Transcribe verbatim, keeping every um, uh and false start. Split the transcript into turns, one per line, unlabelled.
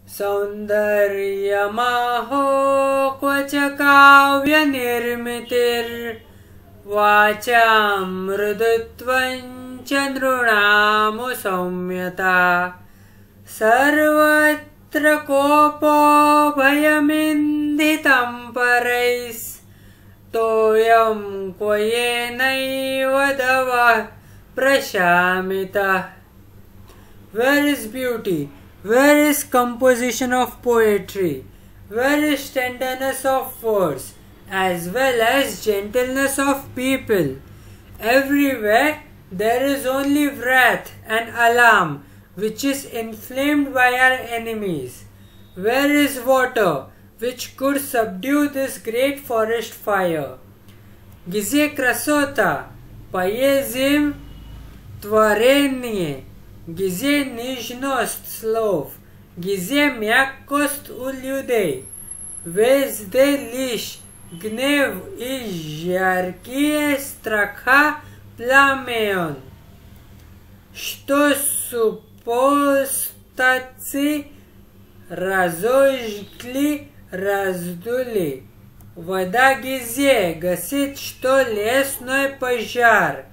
सौन्दर्यमाहो क्व च काव्यनिर्मितिर्वाचां मृदुत्वं च नृणामु सौम्यता सर्वत्र कोपो भयमिन्दितं परैस्तोयं क्व येनैव दवः प्रशामितः. Where is beauty? Where is composition of poetry? Where is tenderness of words, as well as gentleness of people? Everywhere there is only wrath and alarm, which is inflamed by our enemies. Where is water, which could subdue this great forest fire? Gizie krasota, poezim tvorenie, gizie nizhnost slov, gizie mякkost u людей, везде лишь гнев и жаркие страха пламен, что супостатцы разожгли, раздули. Вода гизе гасит, что лесной пожар.